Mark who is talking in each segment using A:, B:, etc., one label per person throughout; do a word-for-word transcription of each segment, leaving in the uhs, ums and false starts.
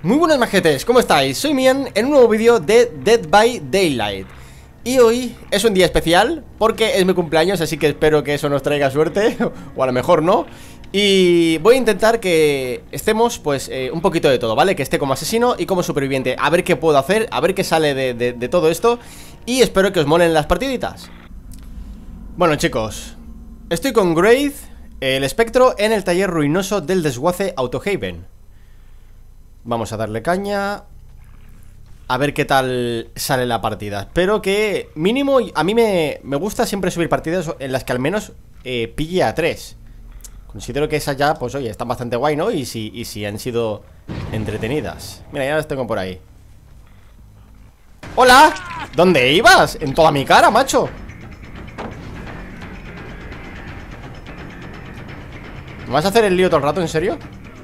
A: Muy buenas majetes, ¿cómo estáis? Soy Mian en un nuevo vídeo de Dead by Daylight. Y hoy es un día especial porque es mi cumpleaños, así que espero que eso nos traiga suerte. O a lo mejor no. Y voy a intentar que estemos pues eh, un poquito de todo, ¿vale? Que esté como asesino y como superviviente. A ver qué puedo hacer, a ver qué sale de, de, de todo esto. Y espero que os molen las partiditas. Bueno chicos, estoy con Graith, el espectro, en el taller ruinoso del desguace Autohaven. Vamos a darle caña. A ver qué tal sale la partida. Espero que mínimo, a mí me, me gusta siempre subir partidas en las que al menos eh, pille a tres. Considero que esas ya, pues oye, están bastante guay, ¿no? Y si, y si han sido entretenidas. Mira, ya las tengo por ahí. ¡Hola! ¿Dónde ibas? En toda mi cara, macho. ¿Me vas a hacer el lío todo el rato, en serio?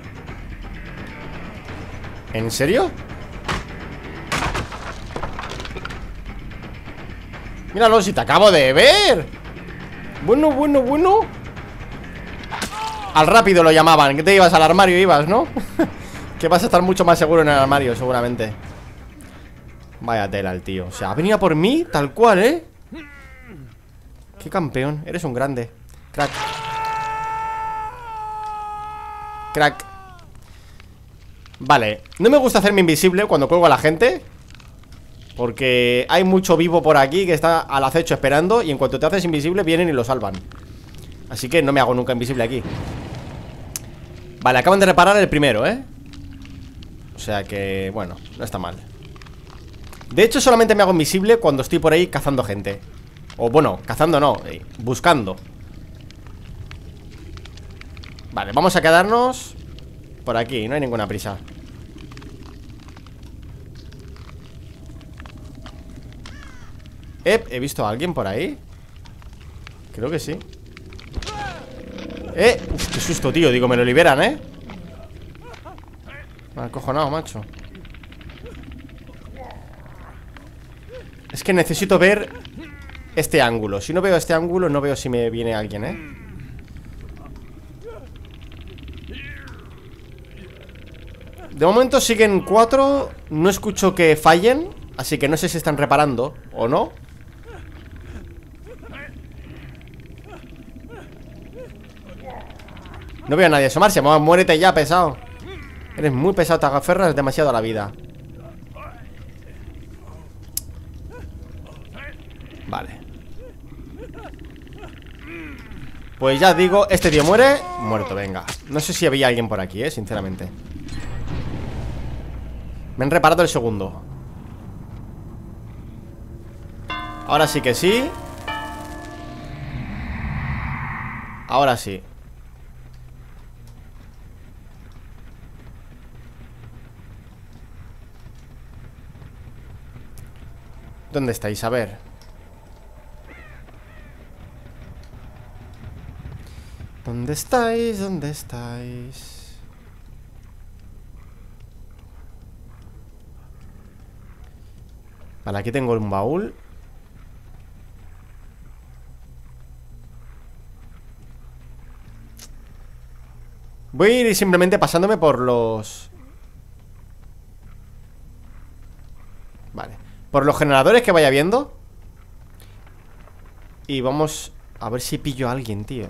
A: ¿En serio? Míralo, si te acabo de ver. Bueno, bueno, bueno. Al rápido lo llamaban. Que te ibas al armario, ibas, ¿no? Que vas a estar mucho más seguro en el armario, seguramente. Vaya tela el tío. O sea, ha venido por mí, tal cual, ¿eh? Qué campeón, eres un grande. Crack. Crack. Vale, no me gusta hacerme invisible cuando cuelgo a la gente, porque hay mucho vivo por aquí que está al acecho esperando. Y en cuanto te haces invisible vienen y lo salvan. Así que no me hago nunca invisible aquí. Vale, acaban de reparar el primero, ¿eh? O sea que, bueno, no está mal. De hecho solamente me hago invisible cuando estoy por ahí cazando gente. O bueno, cazando no, eh, buscando. Vale, vamos a quedarnos por aquí, no hay ninguna prisa. Eh, he visto a alguien por ahí. Creo que sí. Eh, uf, qué susto, tío, digo, me lo liberan, eh. Me ha acojonado, macho. Es que necesito ver este ángulo. Si no veo este ángulo, no veo si me viene alguien, eh. De momento siguen cuatro. No escucho que fallen, así que no sé si están reparando o no. No veo a nadie asomarse. Muérete ya, pesado. Eres muy pesado, te aferras demasiado a la vida. Vale. Pues ya digo, este tío muere. Muerto, venga. No sé si había alguien por aquí, eh, sinceramente. Me han reparado el segundo. Ahora sí que sí. Ahora sí. ¿Dónde estáis? A ver. ¿Dónde estáis? ¿Dónde estáis? Vale, aquí tengo un baúl. Voy a ir simplemente pasándome por los... Vale. Por los generadores que vaya viendo. Y vamos a ver si pillo a alguien, tío.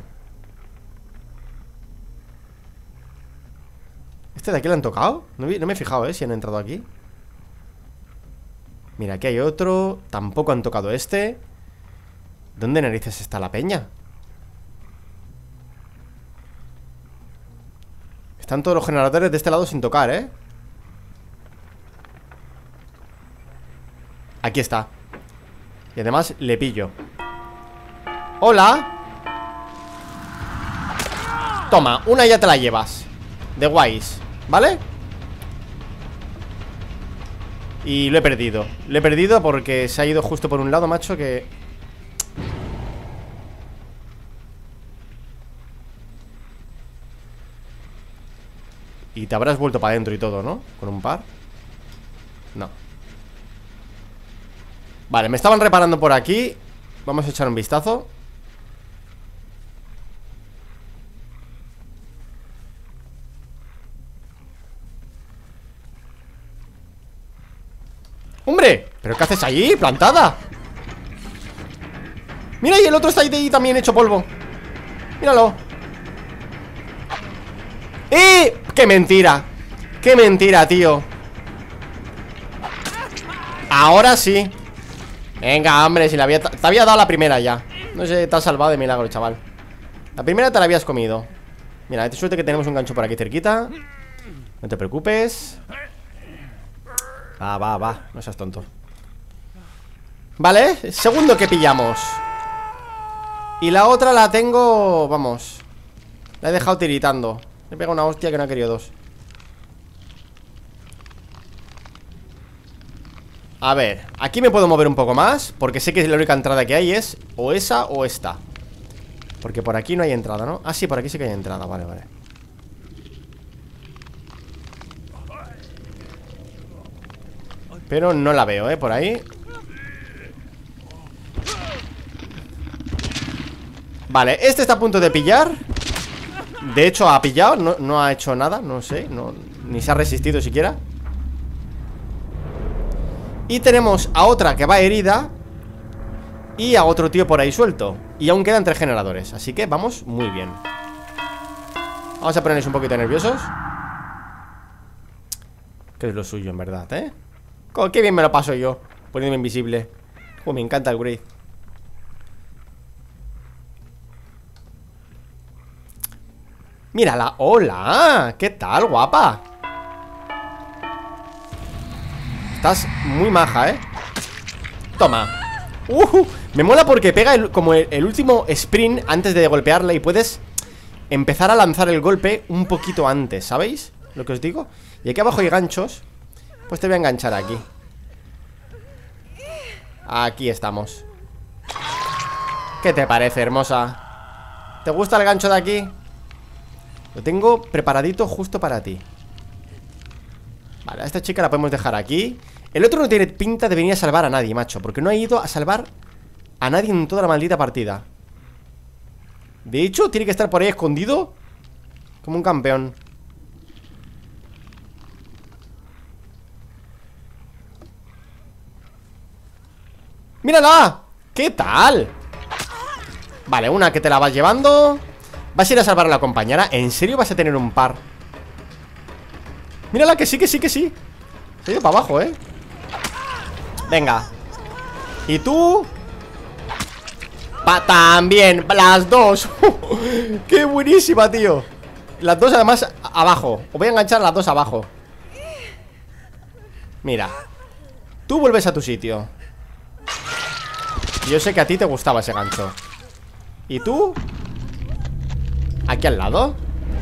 A: ¿Este de aquí lo han tocado? No, no me he fijado, eh, si han entrado aquí. Mira, aquí hay otro. Tampoco han tocado este. ¿Dónde narices está la peña? Están todos los generadores de este lado sin tocar, ¿eh? Aquí está. Y además le pillo. ¡Hola! Toma, una ya te la llevas. De guays, ¿vale? Y lo he perdido. Lo he perdido porque se ha ido justo por un lado, macho, que... Y te habrás vuelto para adentro y todo, ¿no? Con un par. No. Vale, me estaban reparando por aquí. Vamos a echar un vistazo. ¡Hombre! ¿Pero qué haces ahí? ¡Plantada! Mira, y el otro está ahí también hecho polvo. Míralo. ¡Eh! ¡Qué mentira! ¡Qué mentira, tío! Ahora sí. Venga, hombre, si la había, te había dado la primera ya. No sé, te has salvado de milagro, chaval. La primera te la habías comido. Mira, te suerte que tenemos un gancho por aquí cerquita. No te preocupes. Va, va, va, no seas tonto. Vale, segundo que pillamos. Y la otra la tengo, vamos, la he dejado tiritando. Le he pegado una hostia que no ha querido dos. A ver, aquí me puedo mover un poco más, porque sé que la única entrada que hay es o esa o esta. Porque por aquí no hay entrada, ¿no? Ah, sí, por aquí sí que hay entrada, vale, vale. Pero no la veo, ¿eh? Por ahí. Vale, este está a punto de pillar. De hecho, ha pillado, no, no ha hecho nada, no sé, no, ni se ha resistido siquiera. Y tenemos a otra que va herida. Y a otro tío por ahí suelto. Y aún quedan tres generadores, así que vamos muy bien. Vamos a ponernos un poquito nerviosos. Que es lo suyo en verdad, ¿eh? Oh, qué bien me lo paso yo poniéndome invisible. Oh, me encanta el Wraith. Mírala, hola. ¿Qué tal, guapa? Estás muy maja, ¿eh? Toma. uh, Me mola porque pega el, como el, el último sprint antes de golpearle. Y puedes empezar a lanzar el golpe un poquito antes, ¿sabéis? Lo que os digo. Y aquí abajo hay ganchos. Pues te voy a enganchar aquí. Aquí estamos. ¿Qué te parece, hermosa? ¿Te gusta el gancho de aquí? Lo tengo preparadito justo para ti. Vale, a esta chica la podemos dejar aquí. El otro no tiene pinta de venir a salvar a nadie, macho, porque no ha ido a salvar a nadie en toda la maldita partida. De hecho, tiene que estar por ahí escondido como un campeón. ¡Mírala! ¿Qué tal? Vale, una que te la vas llevando. ¿Vas a ir a salvar a la compañera? ¿En serio vas a tener un par? Mírala, que sí, que sí, que sí. Se ha ido para abajo, ¿eh? Venga. ¿Y tú? Pa también, las dos. ¡Qué buenísima, tío! Las dos además abajo. Os voy a enganchar las dos abajo. Mira. Tú vuelves a tu sitio. Yo sé que a ti te gustaba ese gancho. ¿Y tú? Aquí al lado.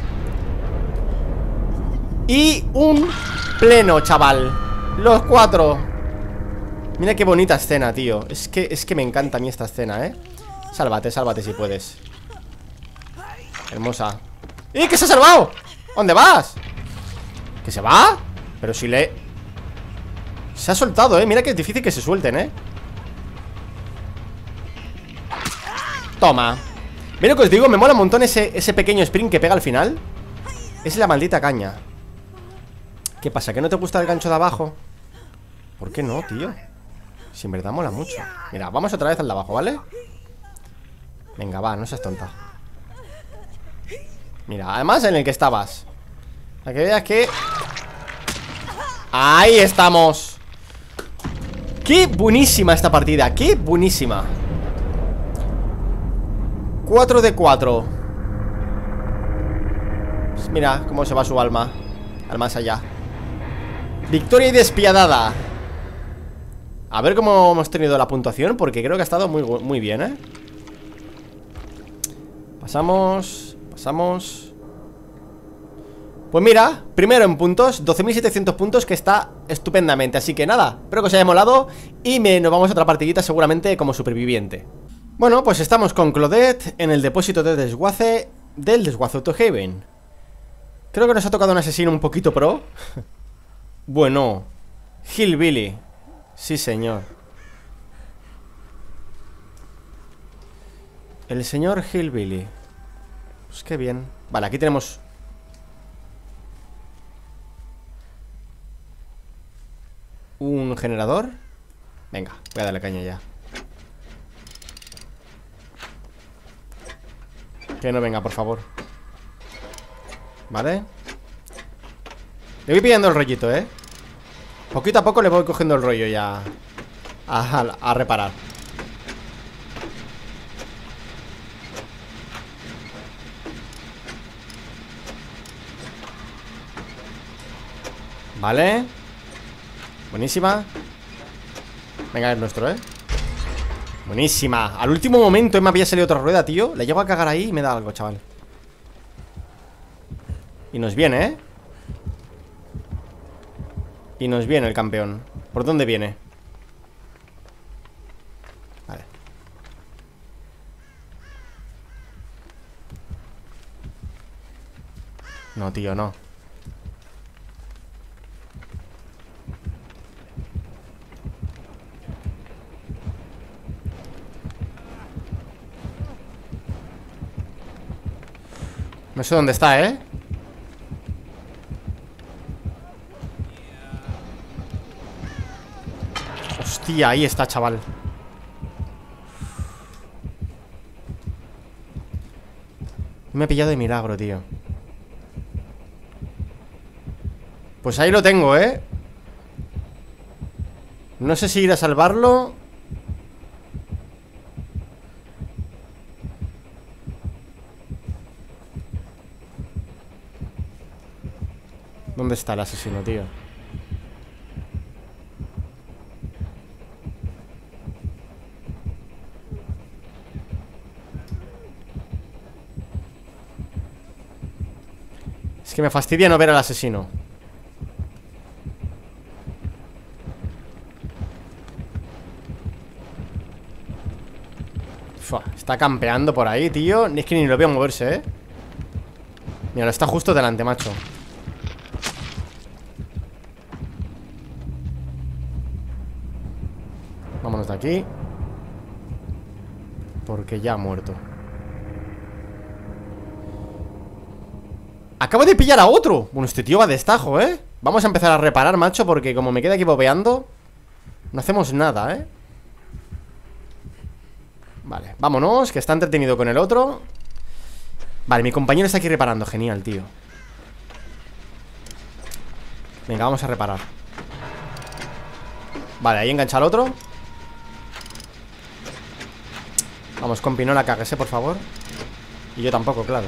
A: Y un pleno, chaval. Los cuatro. Mira qué bonita escena, tío. Es que, es que me encanta a mí esta escena, ¿eh? Sálvate, sálvate si puedes. Hermosa. ¡Eh, que se ha salvado! ¿Dónde vas? ¿Que se va? Pero si le... Se ha soltado, ¿eh? Mira que es difícil que se suelten, ¿eh? Toma. Mira lo que os digo, me mola un montón ese, ese pequeño sprint que pega al final. Es la maldita caña. ¿Qué pasa? ¿Que no te gusta el gancho de abajo? ¿Por qué no, tío? Si en verdad mola mucho. Mira, vamos otra vez al de abajo, ¿vale? Venga, va, no seas tonta. Mira, además en el que estabas. Para que veas que... ¡Ahí estamos! ¡Qué buenísima esta partida! ¡Qué buenísima! cuatro de cuatro. Pues mira cómo se va su alma al más allá. Victoria y despiadada. A ver cómo hemos tenido la puntuación, porque creo que ha estado muy, muy bien, ¿eh? Pasamos. Pasamos. Pues mira, primero en puntos, doce mil setecientos puntos, que está estupendamente. Así que nada, espero que os haya molado. Y me, nos vamos a otra partidita seguramente como superviviente. Bueno, pues estamos con Claudette en el depósito de desguace del desguace Autohaven. Creo que nos ha tocado un asesino un poquito pro. Bueno, Hillbilly. Sí, señor. El señor Hillbilly. Pues qué bien. Vale, aquí tenemos... un generador. Venga, voy a darle caña ya. Que no venga, por favor. Vale. Le voy pillando el rollito, eh. Poquito a poco le voy cogiendo el rollo ya. A, a, a reparar. Vale. Buenísima. Venga, es nuestro, eh. Buenísima. Al último momento me había salido otra rueda, tío. Le llego a cagar ahí y me da algo, chaval. Y nos viene, eh. Y nos viene el campeón. ¿Por dónde viene? Vale. No, tío, no. No sé dónde está, ¿eh? Hostia, ahí está, chaval. Me he pillado de milagro, tío. Pues ahí lo tengo, ¿eh? No sé si ir a salvarlo. ¿Dónde está el asesino, tío? Es que me fastidia no ver al asesino. Fua, está campeando por ahí, tío. Es que ni lo veo moverse, ¿eh? Mira, está justo delante, macho. Vámonos de aquí. Porque ya ha muerto. Acabo de pillar a otro. Bueno, este tío va de estajo, ¿eh? Vamos a empezar a reparar, macho, porque como me queda aquí bobeando, no hacemos nada, ¿eh? Vale, vámonos, que está entretenido con el otro. Vale, mi compañero está aquí reparando. Genial, tío. Venga, vamos a reparar. Vale, ahí engancha al otro. Vamos, compi, no la cagues, ¿eh? Por favor. Y yo tampoco, claro.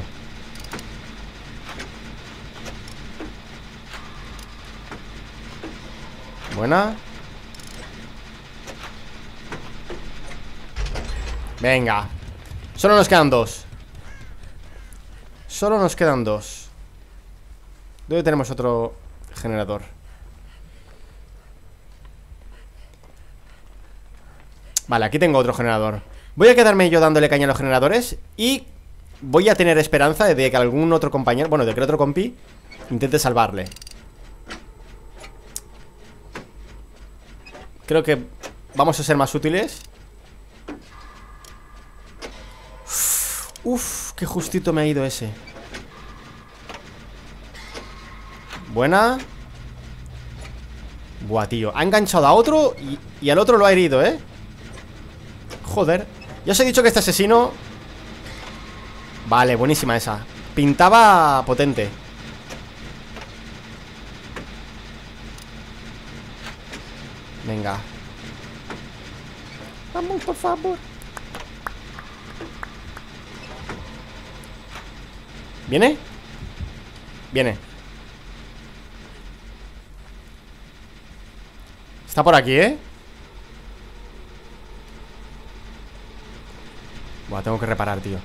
A: Buena. Venga. Solo nos quedan dos. Solo nos quedan dos. ¿Dónde tenemos otro generador? Vale, aquí tengo otro generador. Voy a quedarme yo dándole caña a los generadores. Y voy a tener esperanza de que algún otro compañero, bueno, de que el otro compi intente salvarle. Creo que vamos a ser más útiles. Uf, qué justito me ha ido ese. Buena. Buah, tío, ha enganchado a otro y, y al otro lo ha herido, ¿eh? Joder. Ya os he dicho que este asesino... Vale, buenísima esa. Pintaba potente. Venga. Vamos, por favor. ¿Viene? Viene. Está por aquí, ¿eh? Buah, tengo que reparar, tío.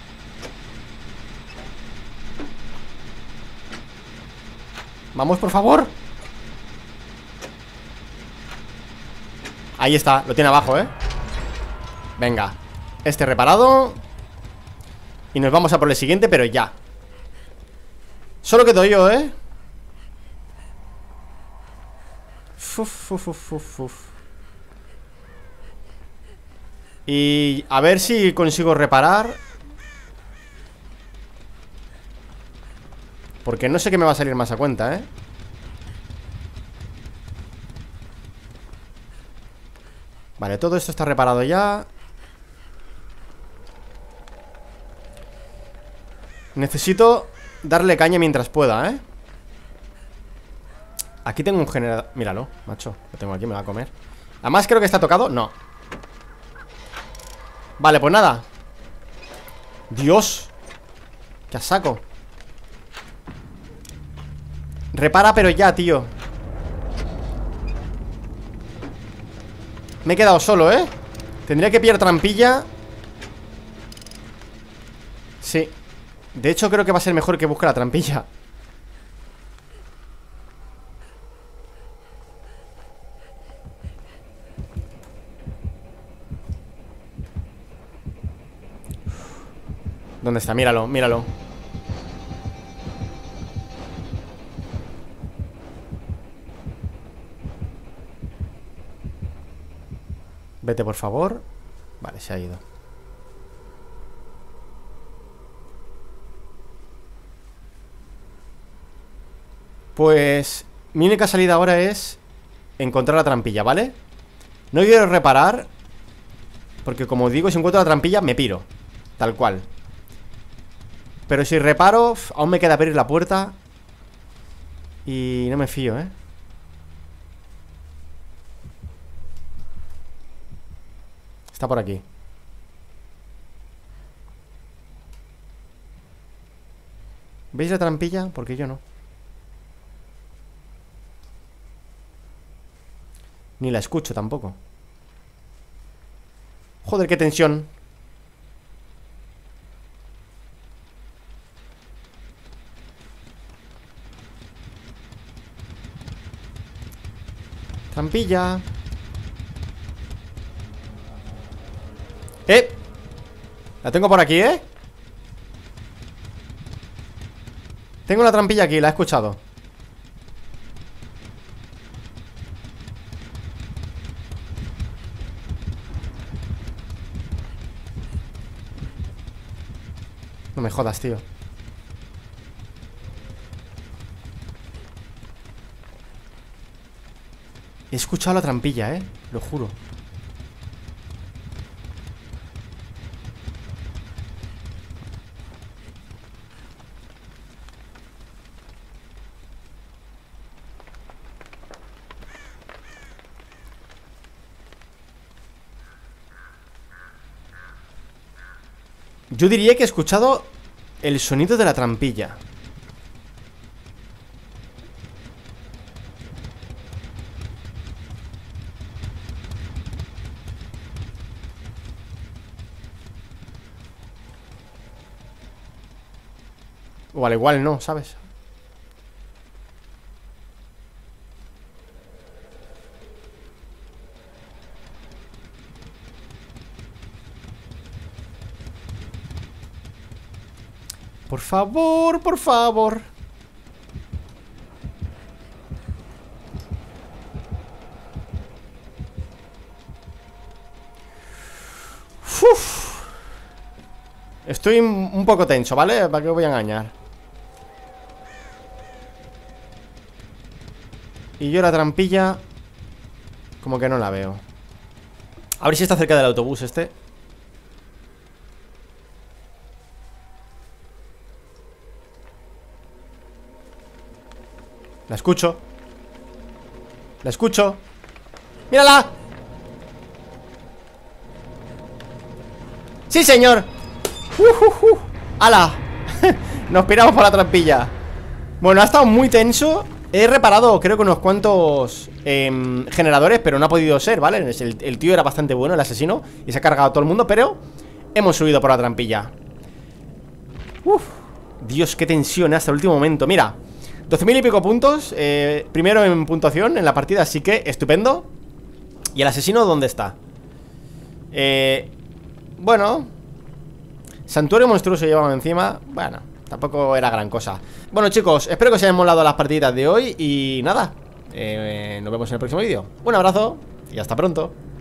A: Vamos, por favor. Ahí está, lo tiene abajo, ¿eh? Venga. Este reparado. Y nos vamos a por el siguiente, pero ya. Solo quedo yo, ¿eh? Uf, uf, uf, uf, uf. Y a ver si consigo reparar. Porque no sé qué me va a salir más a cuenta, ¿eh? Vale, todo esto está reparado ya. Necesito darle caña mientras pueda, ¿eh? Aquí tengo un generador. Míralo, macho, lo tengo aquí, me va a comer. Además creo que está tocado, no. Vale, pues nada. Dios, qué saco. Repara pero ya, tío. Me he quedado solo, ¿eh? Tendría que pillar trampilla. Sí. De hecho creo que va a ser mejor que busque la trampilla. ¿Dónde está? Míralo, míralo. Vete, por favor. Vale, se ha ido. Pues mi única salida ahora es encontrar la trampilla, ¿vale? No quiero reparar, porque como digo, si encuentro la trampilla me piro. Tal cual. Pero si reparo, aún me queda abrir la puerta. Y no me fío, ¿eh? Está por aquí. ¿Veis la trampilla? Porque yo no. Ni la escucho tampoco. Joder, qué tensión. Trampilla. ¡Eh! La tengo por aquí, ¿eh? Tengo la trampilla aquí, la he escuchado. No me jodas, tío. He escuchado la trampilla, ¿eh? Lo juro. Yo diría que he escuchado el sonido de la trampilla. O al igual no, ¿sabes? Por favor, por favor. Uf. Estoy un poco tenso, ¿vale? ¿Para qué os voy a engañar? Y yo la trampilla como que no la veo. A ver si está cerca del autobús este. La escucho. La escucho. ¡Mírala! ¡Sí, señor! ¡Uh, uh, uh! ¡Hala! Nos piramos por la trampilla. Bueno, ha estado muy tenso. He reparado, creo que unos cuantos eh, generadores, pero no ha podido ser, ¿vale? El, el tío era bastante bueno, el asesino, y se ha cargado a todo el mundo, pero hemos subido por la trampilla. Uf, Dios, qué tensión hasta el último momento. Mira, doce mil y pico puntos, eh, primero en puntuación en la partida, así que estupendo. ¿Y el asesino dónde está? Eh, bueno, santuario monstruoso llevaba encima. Bueno, tampoco era gran cosa. Bueno, chicos, espero que os hayan molado las partiditas de hoy. Y nada, eh, nos vemos en el próximo vídeo. Un abrazo y hasta pronto.